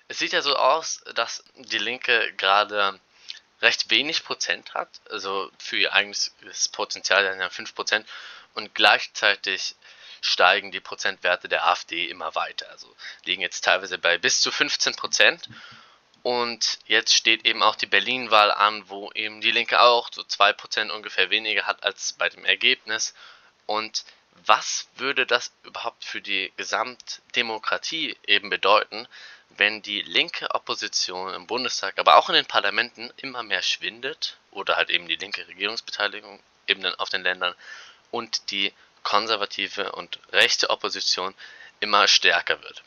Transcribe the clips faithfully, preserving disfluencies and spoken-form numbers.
Es sieht ja so aus, dass die Linke gerade recht wenig Prozent hat, also für ihr eigenes Potenzial dann ja fünf Prozent, und gleichzeitig steigen die Prozentwerte der AfD immer weiter, also liegen jetzt teilweise bei bis zu fünfzehn Prozent. Und jetzt steht eben auch die Berlin-Wahl an, wo eben die Linke auch so zwei Prozent ungefähr weniger hat als bei dem Ergebnis. Und was würde das überhaupt für die Gesamtdemokratie eben bedeuten, wenn die linke Opposition im Bundestag, aber auch in den Parlamenten immer mehr schwindet oder halt eben die linke Regierungsbeteiligung eben dann auf den Ländern und die konservative und rechte Opposition immer stärker wird?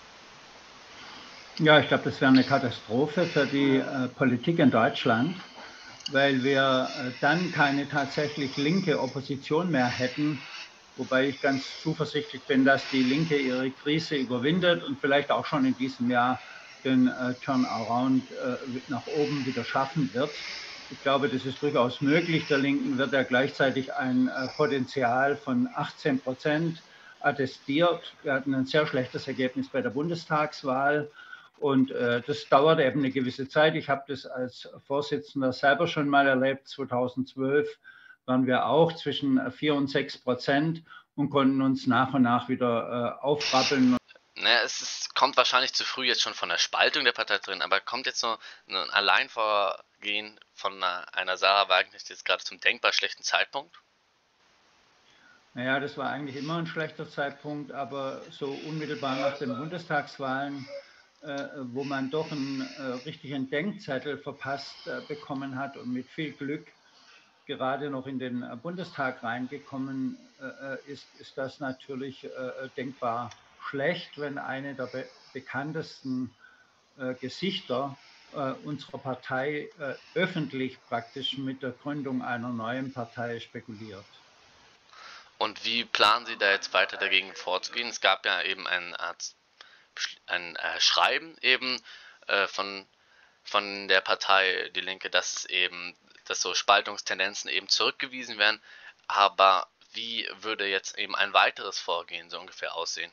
Ja, ich glaube, das wäre eine Katastrophe für die äh, Politik in Deutschland, weil wir äh, dann keine tatsächlich linke Opposition mehr hätten, wobei ich ganz zuversichtlich bin, dass die Linke ihre Krise überwindet und vielleicht auch schon in diesem Jahr den äh, Turnaround äh, nach oben wieder schaffen wird. Ich glaube, das ist durchaus möglich. Der Linken wird ja gleichzeitig ein äh, Potenzial von achtzehn Prozent attestiert. Wir hatten ein sehr schlechtes Ergebnis bei der Bundestagswahl. Und äh, das dauert eben eine gewisse Zeit. Ich habe das als Vorsitzender selber schon mal erlebt. zweitausendzwölf waren wir auch zwischen vier und sechs Prozent und konnten uns nach und nach wieder äh, aufrappeln. Naja, es ist, kommt wahrscheinlich zu früh jetzt schon von der Spaltung der Partei drin, aber kommt jetzt so ein Alleinvorgehen von einer, einer Sarah Wagenknecht jetzt gerade zum denkbar schlechten Zeitpunkt? Naja, das war eigentlich immer ein schlechter Zeitpunkt, aber so unmittelbar nach den Bundestagswahlen, äh, wo man doch einen äh, richtigen Denkzettel verpasst äh, bekommen hat und mit viel Glück gerade noch in den äh, Bundestag reingekommen äh, ist, ist das natürlich äh, denkbar schlecht, wenn eine der be bekanntesten äh, Gesichter äh, unserer Partei äh, öffentlich praktisch mit der Gründung einer neuen Partei spekuliert. Und wie planen Sie da jetzt weiter dagegen vorzugehen? Es gab ja eben ein, Art, ein äh, Schreiben eben äh, von, von der Partei Die Linke, dass es eben, dass so Spaltungstendenzen eben zurückgewiesen werden. Aber wie würde jetzt eben ein weiteres Vorgehen so ungefähr aussehen?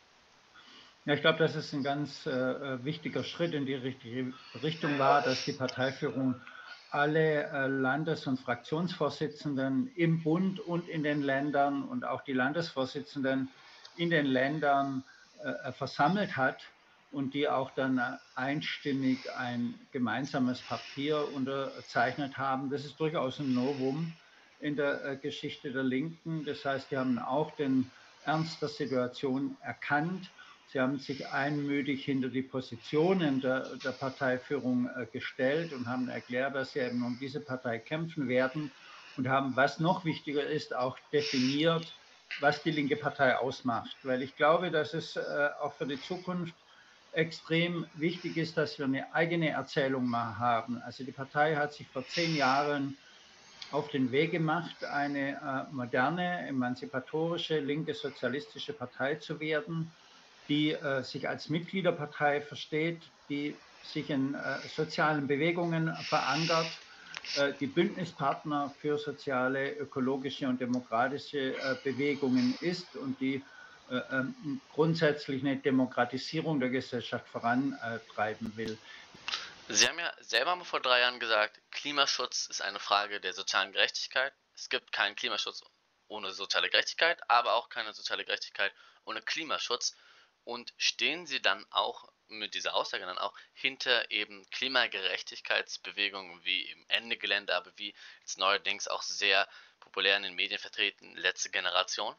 Ja, ich glaube, dass es ein ganz äh, wichtiger Schritt in die richtige Richtung war, dass die Parteiführung alle äh, Landes- und Fraktionsvorsitzenden im Bund und in den Ländern und auch die Landesvorsitzenden in den Ländern äh, versammelt hat und die auch dann äh, einstimmig ein gemeinsames Papier unterzeichnet haben. Das ist durchaus ein Novum in der äh, Geschichte der Linken. Das heißt, die haben auch den Ernst der Situation erkannt. Sie haben sich einmütig hinter die Positionen der, der Parteiführung äh, gestellt und haben erklärt, dass sie eben um diese Partei kämpfen werden und haben, was noch wichtiger ist, auch definiert, was die linke Partei ausmacht. Weil ich glaube, dass es äh, auch für die Zukunft extrem wichtig ist, dass wir eine eigene Erzählung mal haben. Also die Partei hat sich vor zehn Jahren auf den Weg gemacht, eine äh, moderne, emanzipatorische, linke sozialistische Partei zu werden, die äh, sich als Mitgliederpartei versteht, die sich in äh, sozialen Bewegungen verankert, äh, die Bündnispartner für soziale, ökologische und demokratische äh, Bewegungen ist und die äh, ähm, grundsätzlich eine Demokratisierung der Gesellschaft vorantreiben will. Sie haben ja selber mal vor drei Jahren gesagt, Klimaschutz ist eine Frage der sozialen Gerechtigkeit. Es gibt keinen Klimaschutz ohne soziale Gerechtigkeit, aber auch keine soziale Gerechtigkeit ohne Klimaschutz. Und stehen Sie dann auch mit dieser Aussage dann auch hinter eben Klimagerechtigkeitsbewegungen wie eben Ende Gelände, aber wie jetzt neuerdings auch sehr populär in den Medien vertreten, letzte Generation?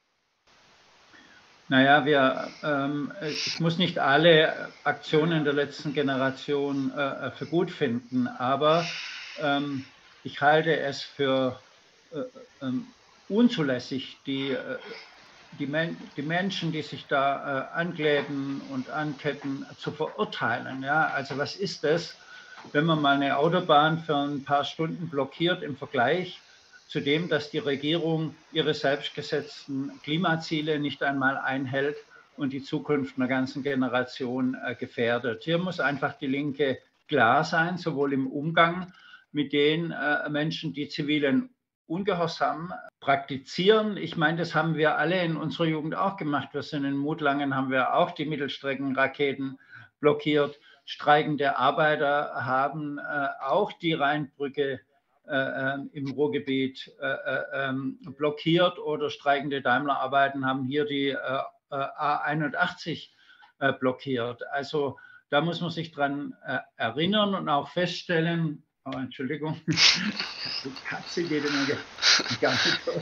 Naja, wir, ähm, ich muss nicht alle Aktionen der letzten Generation äh, für gut finden, aber ähm, ich halte es für äh, ähm, unzulässig, die, äh, die, Men die Menschen, die sich da äh, ankleben und anketten, zu verurteilen. Ja? Also was ist das, wenn man mal eine Autobahn für ein paar Stunden blockiert im Vergleich zu dem, dass die Regierung ihre selbstgesetzten Klimaziele nicht einmal einhält und die Zukunft einer ganzen Generation äh, gefährdet. Hier muss einfach die Linke klar sein, sowohl im Umgang mit den äh, Menschen, die zivilen Ungehorsam praktizieren. Ich meine, das haben wir alle in unserer Jugend auch gemacht. Wir sind in Mutlangen, haben wir auch die Mittelstreckenraketen blockiert. Streikende Arbeiter haben äh, auch die Rheinbrücke äh, im Ruhrgebiet äh, äh, blockiert, oder streikende Daimler-Arbeiten haben hier die äh, A einundachtzig äh, blockiert. Also da muss man sich dran äh, erinnern und auch feststellen, oh, Entschuldigung, die Katze geht immer die ganze Zeit.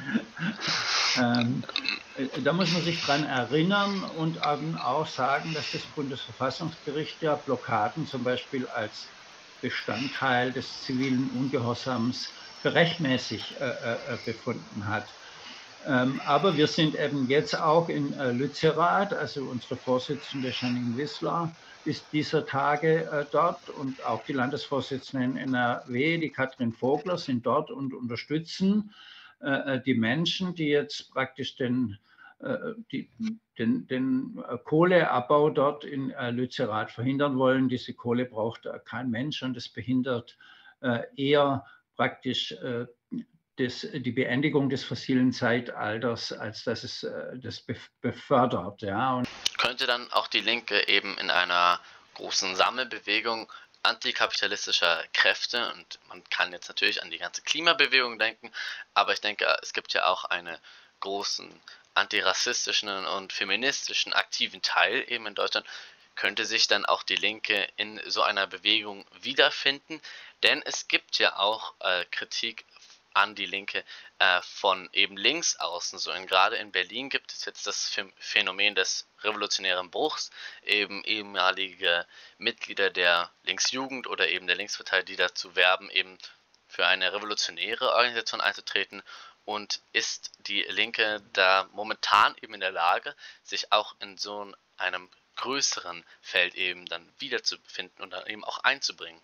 ähm, Da muss man sich dran erinnern und auch sagen, dass das Bundesverfassungsgericht ja Blockaden zum Beispiel als Bestandteil des zivilen Ungehorsams für rechtmäßig äh, äh, befunden hat. Ähm, aber wir sind eben jetzt auch in äh, Lützerath, also unsere Vorsitzende Janine Wissler ist dieser Tage äh, dort, und auch die Landesvorsitzende in N R W, die Katrin Vogler, sind dort und unterstützen äh, die Menschen, die jetzt praktisch den, äh, die, den, den Kohleabbau dort in äh, Lützerath verhindern wollen. Diese Kohle braucht äh, kein Mensch, und es behindert äh, eher praktisch äh, Das, die Beendigung des fossilen Zeitalters, als dass es äh, das befördert. Ja. Und könnte dann auch die Linke eben in einer großen Sammelbewegung antikapitalistischer Kräfte, und man kann jetzt natürlich an die ganze Klimabewegung denken, aber ich denke, es gibt ja auch einen großen antirassistischen und feministischen aktiven Teil eben in Deutschland, könnte sich dann auch die Linke in so einer Bewegung wiederfinden, denn es gibt ja auch äh, Kritik an die Linke äh, von eben links außen. So, und gerade in Berlin gibt es jetzt das Phänomen des revolutionären Bruchs, eben ehemalige Mitglieder der Linksjugend oder eben der Linkspartei, die dazu werben, eben für eine revolutionäre Organisation einzutreten. Und ist die Linke da momentan eben in der Lage, sich auch in so einem größeren Feld eben dann wiederzufinden und dann eben auch einzubringen?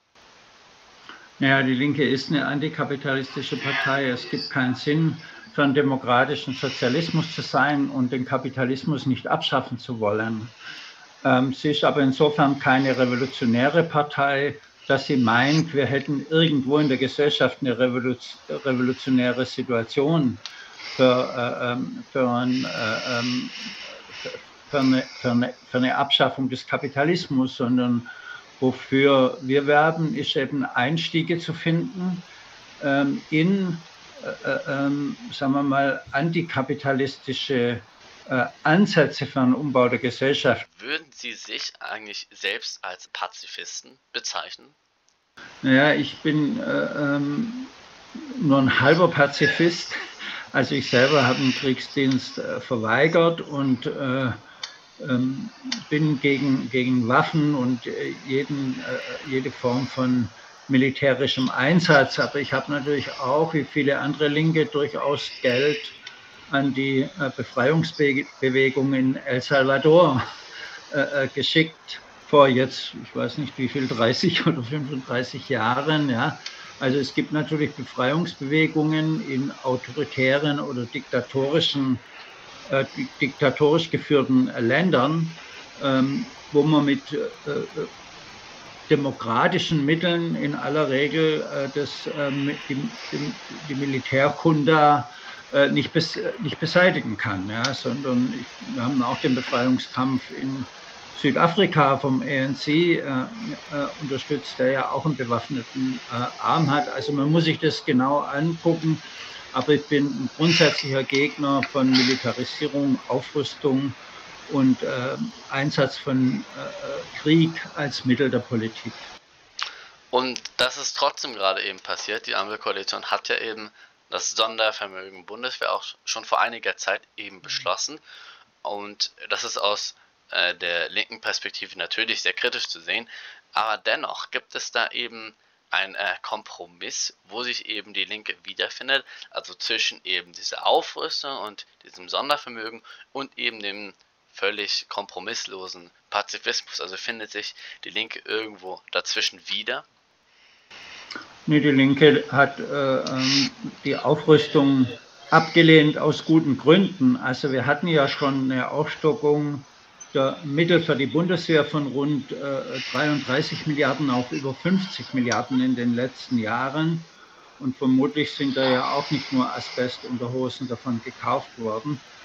Ja, die Linke ist eine antikapitalistische Partei. Es gibt keinen Sinn, für einen demokratischen Sozialismus zu sein und den Kapitalismus nicht abschaffen zu wollen. Ähm, sie ist aber insofern keine revolutionäre Partei, dass sie meint, wir hätten irgendwo in der Gesellschaft eine revolutionäre Situation für, äh, für, ein, äh, für, eine, für, eine, für eine Abschaffung des Kapitalismus, sondern wofür wir werben, ist eben Einstiege zu finden ähm, in, äh, ähm, sagen wir mal, antikapitalistische äh, Ansätze für einen Umbau der Gesellschaft. Würden Sie sich eigentlich selbst als Pazifisten bezeichnen? Naja, ich bin äh, ähm, nur ein halber Pazifist. Also ich selber habe den Kriegsdienst äh, verweigert und äh, ähm, bin gegen, gegen Waffen und äh, jeden, äh, jede Form von militärischem Einsatz. Aber ich habe natürlich auch, wie viele andere Linke, durchaus Geld an die äh, Befreiungsbewegung in El Salvador äh, geschickt, vor jetzt, ich weiß nicht wie viel, dreißig oder fünfunddreißig Jahren. Ja. Also es gibt natürlich Befreiungsbewegungen in autoritären oder diktatorischen Äh, diktatorisch geführten äh, Ländern, ähm, wo man mit äh, äh, demokratischen Mitteln in aller Regel äh, das, äh, die, die, die Militärjunta äh, nicht, bes nicht beseitigen kann, ja, sondern ich, wir haben auch den Befreiungskampf in Südafrika vom A N C äh, äh, unterstützt, der ja auch einen bewaffneten äh, Arm hat. Also man muss sich das genau angucken. Aber ich bin ein grundsätzlicher Gegner von Militarisierung, Aufrüstung und äh, Einsatz von äh, Krieg als Mittel der Politik. Und das ist trotzdem gerade eben passiert. Die Ampelkoalition hat ja eben das Sondervermögen Bundeswehr auch schon vor einiger Zeit eben beschlossen. Und das ist aus äh, der linken Perspektive natürlich sehr kritisch zu sehen. Aber dennoch gibt es da eben ein äh, Kompromiss, wo sich eben die Linke wiederfindet, also zwischen eben dieser Aufrüstung und diesem Sondervermögen und eben dem völlig kompromisslosen Pazifismus. Also findet sich die Linke irgendwo dazwischen wieder? Nee, die Linke hat äh, die Aufrüstung abgelehnt aus guten Gründen. Also wir hatten ja schon eine Aufstockung der Mittel für die Bundeswehr von rund äh, dreiunddreißig Milliarden auf über fünfzig Milliarden in den letzten Jahren. Und vermutlich sind da ja auch nicht nur Asbestunterhosen davon gekauft worden.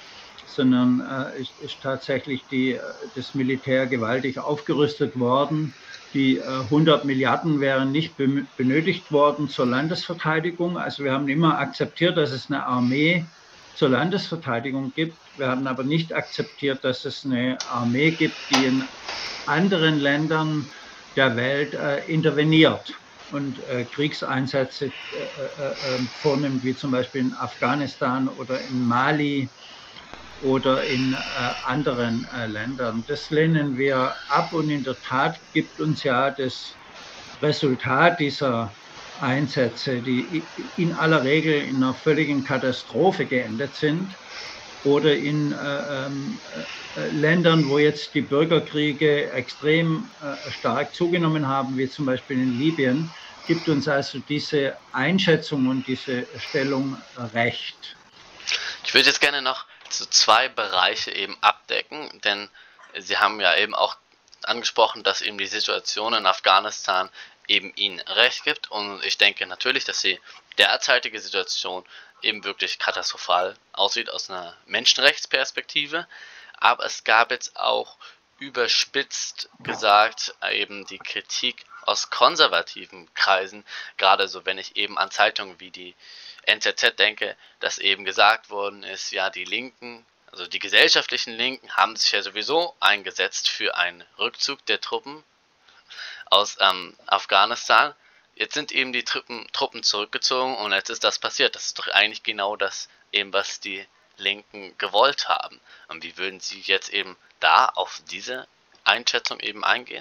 sondern äh, ist, ist tatsächlich die, das Militär gewaltig aufgerüstet worden. Die äh, hundert Milliarden wären nicht be benötigt worden zur Landesverteidigung. Also wir haben immer akzeptiert, dass es eine Armee zur Landesverteidigung gibt. Wir haben aber nicht akzeptiert, dass es eine Armee gibt, die in anderen Ländern der Welt äh, interveniert und äh, Kriegseinsätze äh, äh, vornimmt, wie zum Beispiel in Afghanistan oder in Mali oder in äh, anderen äh, Ländern. Das lehnen wir ab und in der Tat gibt uns ja das Resultat dieser Einsätze, die in aller Regel in einer völligen Katastrophe geendet sind oder in äh, äh, Ländern, wo jetzt die Bürgerkriege extrem äh, stark zugenommen haben, wie zum Beispiel in Libyen, gibt uns also diese Einschätzung und diese Stellung recht. Ich würde jetzt gerne noch so zwei Bereiche eben abdecken, denn Sie haben ja eben auch angesprochen, dass eben die Situation in Afghanistan eben Ihnen recht gibt, und ich denke natürlich, dass die derzeitige Situation eben wirklich katastrophal aussieht aus einer Menschenrechtsperspektive, aber es gab jetzt auch überspitzt gesagt eben die Kritik aus konservativen Kreisen, gerade so, wenn ich eben an Zeitungen wie die N Z Z denke, dass eben gesagt worden ist, ja, die Linken, also die gesellschaftlichen Linken haben sich ja sowieso eingesetzt für einen Rückzug der Truppen aus ähm, Afghanistan. Jetzt sind eben die Truppen, Truppen zurückgezogen und jetzt ist das passiert. Das ist doch eigentlich genau das eben, was die Linken gewollt haben. Und wie würden Sie jetzt eben da auf diese Einschätzung eben eingehen?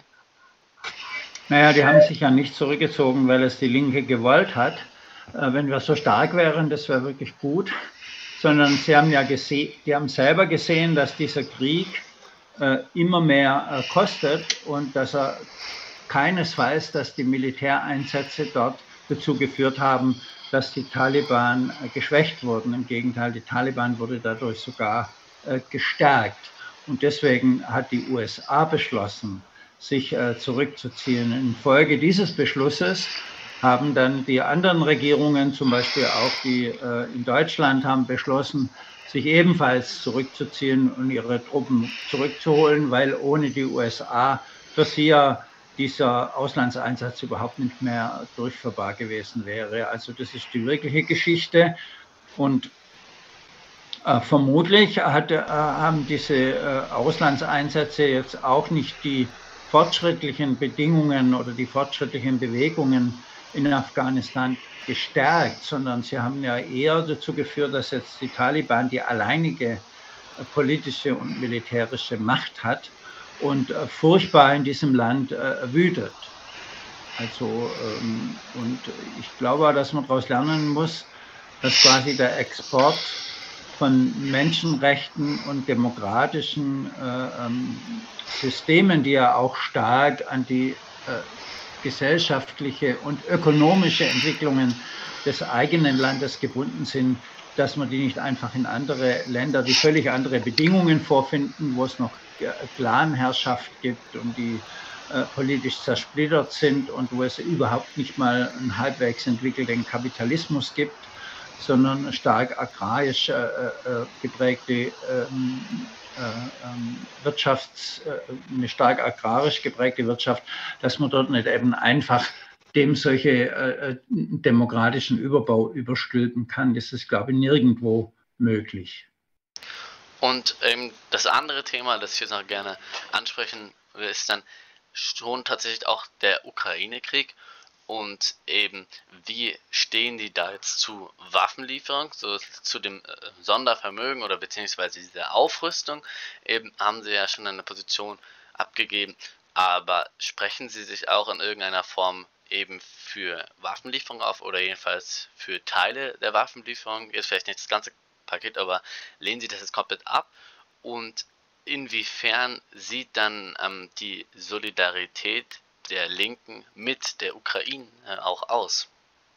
Naja, die haben sich ja nicht zurückgezogen, weil es die Linke gewollt hat. Äh, wenn wir so stark wären, das wäre wirklich gut. Sondern sie haben ja gesehen, die haben selber gesehen, dass dieser Krieg äh, immer mehr äh, kostet und dass er keinesfalls, dass die Militäreinsätze dort dazu geführt haben, dass die Taliban äh, geschwächt wurden. Im Gegenteil, die Taliban wurde dadurch sogar äh, gestärkt. Und deswegen hat die U S A beschlossen, sich äh, zurückzuziehen. Infolge dieses Beschlusses haben dann die anderen Regierungen, zum Beispiel auch die äh, in Deutschland, haben beschlossen, sich ebenfalls zurückzuziehen und ihre Truppen zurückzuholen, weil ohne die U S A für sie ja dieser Auslandseinsatz überhaupt nicht mehr durchführbar gewesen wäre. Also das ist die wirkliche Geschichte. Und äh, vermutlich hat, äh, haben diese äh, Auslandseinsätze jetzt auch nicht die fortschrittlichen Bedingungen oder die fortschrittlichen Bewegungen in Afghanistan gestärkt, sondern sie haben ja eher dazu geführt, dass jetzt die Taliban die alleinige äh, politische und militärische Macht hat und äh, furchtbar in diesem Land äh, wütet. Also, ähm, und ich glaube, dass man daraus lernen muss, dass quasi der Export von Menschenrechten und demokratischen äh, ähm, Systemen, die ja auch stark an die äh, gesellschaftliche und ökonomische Entwicklungen des eigenen Landes gebunden sind, dass man die nicht einfach in andere Länder, die völlig andere Bedingungen vorfinden, wo es noch Clanherrschaft gibt und die äh, politisch zersplittert sind und wo es überhaupt nicht mal einen halbwegs entwickelten Kapitalismus gibt, sondern stark agrarisch äh, äh, geprägte ähm, äh, Wirtschafts, äh, eine stark agrarisch geprägte Wirtschaft, dass man dort nicht eben einfach dem solche äh, demokratischen Überbau überstülpen kann. Das ist, glaube ich, nirgendwo möglich. Und ähm, das andere Thema, das ich jetzt noch gerne ansprechen will, ist dann schon tatsächlich auch der Ukraine-Krieg. Und eben, wie stehen die da jetzt zu Waffenlieferung, so zu dem äh, Sondervermögen oder beziehungsweise dieser Aufrüstung? Eben haben sie ja schon eine Position abgegeben, aber sprechen sie sich auch in irgendeiner Form eben für Waffenlieferung auf oder jedenfalls für Teile der Waffenlieferung? Jetzt vielleicht nicht das ganze Paket, aber lehnen sie das jetzt komplett ab? Und inwiefern sieht dann ähm, die Solidarität der Linken mit der Ukraine äh, auch aus?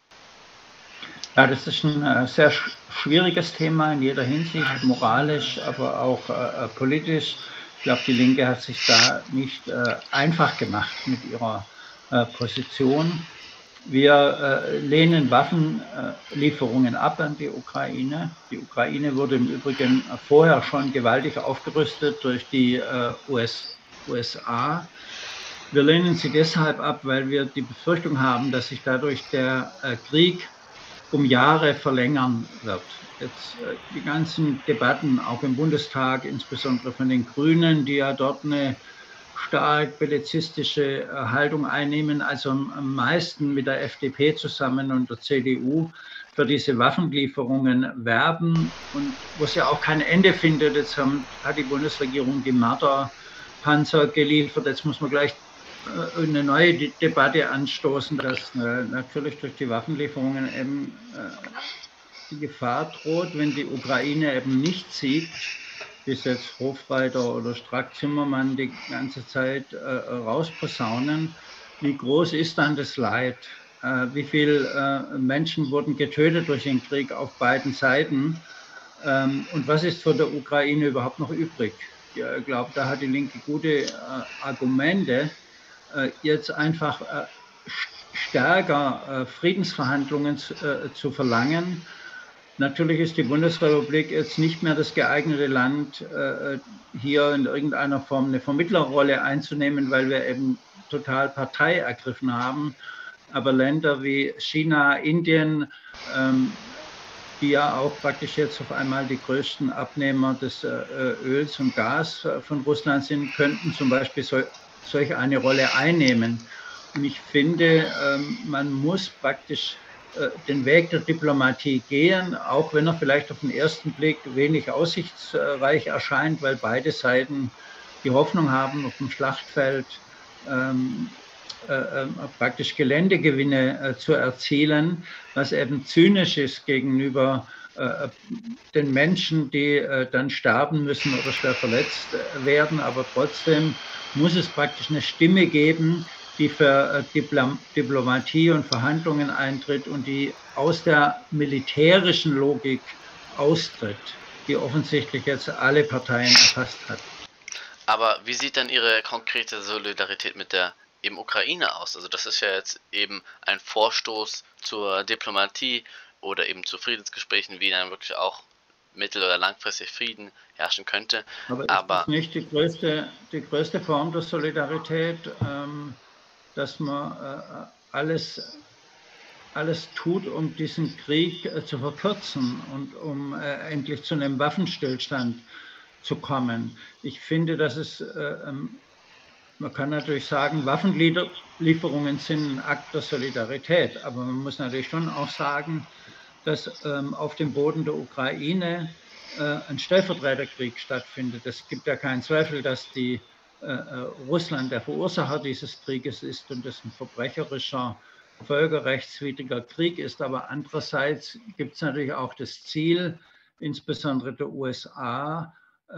Ja, das ist ein äh, sehr sch schwieriges Thema in jeder Hinsicht, moralisch, aber auch äh, politisch. Ich glaube, die Linke hat sich da nicht äh, einfach gemacht mit ihrer äh, Position. Wir äh, lehnen Waffenlieferungen ab an die Ukraine. Die Ukraine wurde im Übrigen vorher schon gewaltig aufgerüstet durch die äh, U S A. Wir lehnen sie deshalb ab, weil wir die Befürchtung haben, dass sich dadurch der äh, Krieg um Jahre verlängern wird. Jetzt äh, die ganzen Debatten, auch im Bundestag, insbesondere von den Grünen, die ja dort eine stark bellizistische Haltung einnehmen, also am meisten mit der F D P zusammen und der C D U für diese Waffenlieferungen werben und wo es ja auch kein Ende findet. Jetzt haben, hat die Bundesregierung die Marder-Panzer geliefert. Jetzt muss man gleich äh, eine neue De Debatte anstoßen, dass äh, natürlich durch die Waffenlieferungen eben äh, die Gefahr droht, wenn die Ukraine eben nicht siegt, bis jetzt Hofreiter oder Strack-Zimmermann die ganze Zeit äh, rausposaunen. Wie groß ist dann das Leid? Äh, wie viele äh, Menschen wurden getötet durch den Krieg auf beiden Seiten? Ähm, und was ist von der Ukraine überhaupt noch übrig? Ich glaube, da hat die Linke gute äh, Argumente, äh, jetzt einfach äh, stärker äh, Friedensverhandlungen zu, äh, zu verlangen. Natürlich ist die Bundesrepublik jetzt nicht mehr das geeignete Land, hier in irgendeiner Form eine Vermittlerrolle einzunehmen, weil wir eben total Partei ergriffen haben. Aber Länder wie China, Indien, die ja auch praktisch jetzt auf einmal die größten Abnehmer des Öls und Gas von Russland sind, könnten zum Beispiel solch eine Rolle einnehmen. Und ich finde, man muss praktisch den Weg der Diplomatie gehen, auch wenn er vielleicht auf den ersten Blick wenig aussichtsreich erscheint, weil beide Seiten die Hoffnung haben, auf dem Schlachtfeld ähm, äh, praktisch Geländegewinne äh, zu erzielen, was eben zynisch ist gegenüber äh, den Menschen, die äh, dann sterben müssen oder schwer verletzt werden. Aber trotzdem muss es praktisch eine Stimme geben, die für Diplomatie und Verhandlungen eintritt und die aus der militärischen Logik austritt, die offensichtlich jetzt alle Parteien erfasst hat. Aber wie sieht dann Ihre konkrete Solidarität mit der eben Ukraine aus? Also das ist ja jetzt eben ein Vorstoß zur Diplomatie oder eben zu Friedensgesprächen, wie dann wirklich auch mittel- oder langfristig Frieden herrschen könnte. Aber ist Aber das nicht die größte, die größte Form der Solidarität, ähm, dass man äh, alles, alles tut, um diesen Krieg äh, zu verkürzen und um äh, endlich zu einem Waffenstillstand zu kommen. Ich finde, dass es, äh, man kann natürlich sagen, Waffenlieferungen sind ein Akt der Solidarität, aber man muss natürlich schon auch sagen, dass ähm, auf dem Boden der Ukraine äh, ein Stellvertreterkrieg stattfindet. Es gibt ja keinen Zweifel, dass die Russland der Verursacher dieses Krieges ist und es ein verbrecherischer, völkerrechtswidriger Krieg ist. Aber andererseits gibt es natürlich auch das Ziel, insbesondere der U S A,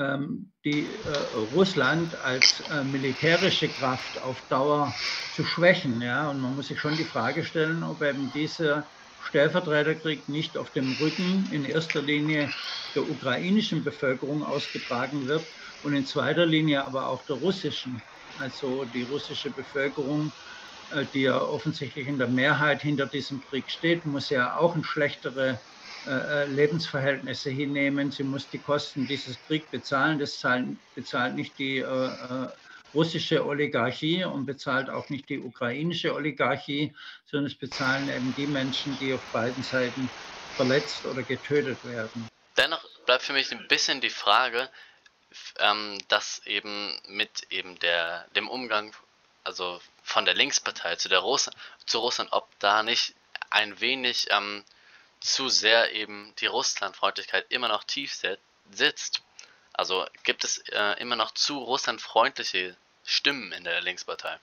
die Russland als militärische Kraft auf Dauer zu schwächen. Ja? Und man muss sich schon die Frage stellen, ob eben dieser Stellvertreterkrieg nicht auf dem Rücken in erster Linie der ukrainischen Bevölkerung ausgetragen wird, und in zweiter Linie aber auch der russischen. Also die russische Bevölkerung, die ja offensichtlich in der Mehrheit hinter diesem Krieg steht, muss ja auch in schlechtere äh, Lebensverhältnisse hinnehmen. Sie muss die Kosten dieses Kriegs bezahlen. Das zahlen, bezahlt nicht die äh, russische Oligarchie und bezahlt auch nicht die ukrainische Oligarchie, sondern es bezahlen eben die Menschen, die auf beiden Seiten verletzt oder getötet werden. Dennoch bleibt für mich ein bisschen die Frage, Ähm, dass eben mit eben der dem Umgang, also von der Linkspartei zu der Russ zu Russland, ob da nicht ein wenig ähm, zu sehr eben die Russlandfreundlichkeit immer noch tief sitzt. Also gibt es äh, immer noch zu russlandfreundliche Stimmen in der Linkspartei?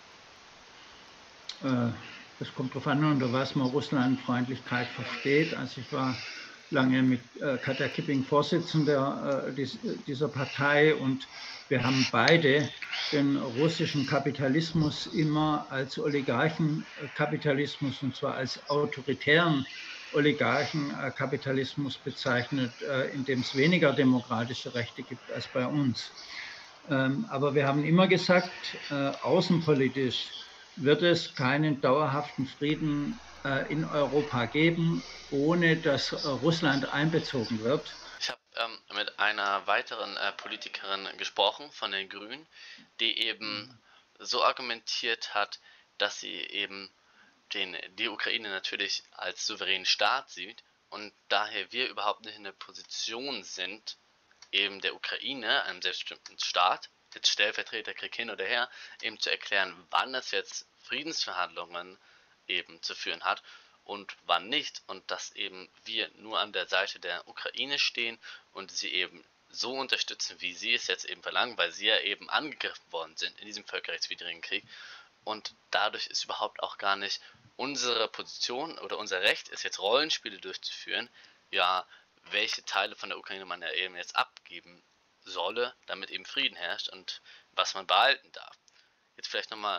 Äh, das kommt darauf an, unter was man Russlandfreundlichkeit versteht. Also ich war lange mit äh, Katja Kipping Vorsitzender äh, dies, dieser Partei und wir haben beide den russischen Kapitalismus immer als Oligarchenkapitalismus und zwar als autoritären Oligarchenkapitalismus bezeichnet, äh, in dem es weniger demokratische Rechte gibt als bei uns. Ähm, aber wir haben immer gesagt, äh, außenpolitisch wird es keinen dauerhaften Frieden äh, in Europa geben, ohne dass äh, Russland einbezogen wird. Ich habe ähm, mit einer weiteren äh, Politikerin gesprochen von den Grünen, die eben so argumentiert hat, dass sie eben den, die Ukraine natürlich als souveränen Staat sieht und daher wir überhaupt nicht in der Position sind, eben der Ukraine, einem selbstbestimmten Staat, jetzt Stellvertreterkrieg hin oder her, eben zu erklären, wann es jetzt Friedensverhandlungen eben zu führen hat und wann nicht und dass eben wir nur an der Seite der Ukraine stehen und sie eben so unterstützen, wie sie es jetzt eben verlangen, weil sie ja eben angegriffen worden sind in diesem völkerrechtswidrigen Krieg und dadurch ist überhaupt auch gar nicht unsere Position oder unser Recht ist jetzt Rollenspiele durchzuführen, ja, welche Teile von der Ukraine man ja eben jetzt abgeben solle, damit eben Frieden herrscht und was man behalten darf. Jetzt vielleicht nochmal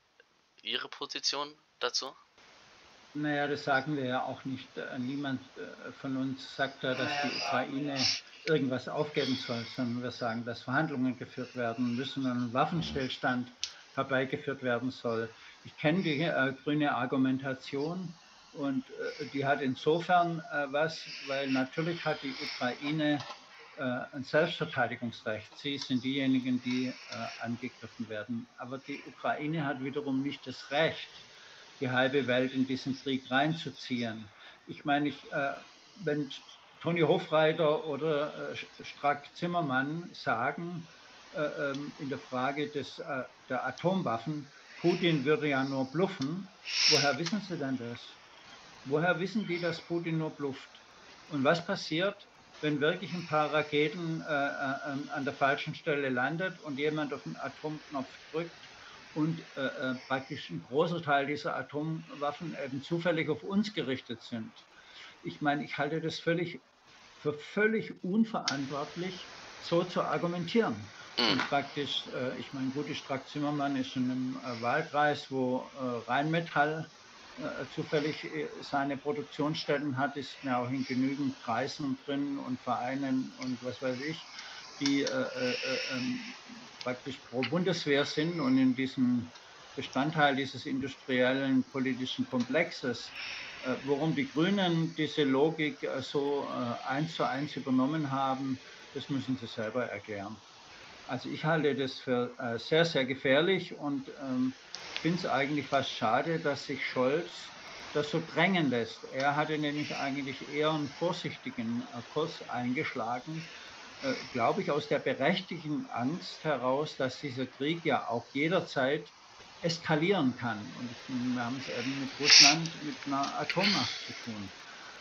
Ihre Position dazu? Naja, das sagen wir ja auch nicht. Äh, Niemand äh, von uns sagt da, dass die Ukraine irgendwas aufgeben soll, sondern wir sagen, dass Verhandlungen geführt werden müssen und ein Waffenstillstand herbeigeführt werden soll. Ich kenne die äh, grüne Argumentation und äh, die hat insofern äh, was, weil natürlich hat die Ukraine äh, ein Selbstverteidigungsrecht. Sie sind diejenigen, die äh, angegriffen werden. Aber die Ukraine hat wiederum nicht das Recht, die halbe Welt in diesen Krieg reinzuziehen. Ich meine, ich, äh, wenn Toni Hofreiter oder äh, Strack-Zimmermann sagen äh, ähm, in der Frage des, äh, der Atomwaffen, Putin würde ja nur bluffen, woher wissen sie denn das? Woher wissen die, dass Putin nur blufft? Und was passiert, wenn wirklich ein paar Raketen äh, äh, an der falschen Stelle landet und jemand auf den Atomknopf drückt und äh, äh, praktisch ein großer Teil dieser Atomwaffen eben zufällig auf uns gerichtet sind? Ich meine, ich halte das völlig für völlig unverantwortlich, so zu argumentieren. Und Mm. praktisch, äh, ich meine, gut, die Strack-Zimmermann ist in einem äh, Wahlkreis, wo äh, Rheinmetall äh, zufällig äh, seine Produktionsstätten hat, ist mir auch in genügend Kreisen drin und Vereinen und was weiß ich, die äh, äh, ähm, praktisch pro Bundeswehr sind und in diesem Bestandteil dieses industriellen politischen Komplexes. Äh, Warum die Grünen diese Logik äh, so äh, eins zu eins übernommen haben, das müssen sie selber erklären. Also ich halte das für äh, sehr, sehr gefährlich und ähm, finde es eigentlich fast schade, dass sich Scholz das so drängen lässt. Er hatte nämlich eigentlich eher einen vorsichtigen äh, Kurs eingeschlagen, äh, glaube ich, aus der berechtigten Angst heraus, dass dieser Krieg ja auch jederzeit eskalieren kann. Und ich meine, wir haben es eben mit Russland, mit einer Atommacht zu tun.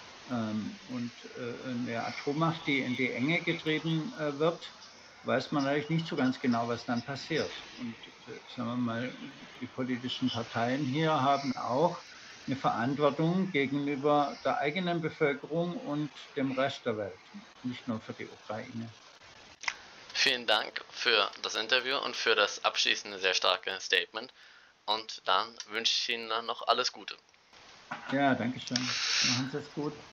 Ähm, und äh, eine Atommacht, die in die Enge getrieben äh, wird, weiß man natürlich nicht so ganz genau, was dann passiert. Und äh, sagen wir mal, die politischen Parteien hier haben auch eine Verantwortung gegenüber der eigenen Bevölkerung und dem Rest der Welt, nicht nur für die Ukraine. Vielen Dank für das Interview und für das abschließende sehr starke Statement. Und dann wünsche ich Ihnen dann noch alles Gute. Ja, danke schön. Machen Sie es gut.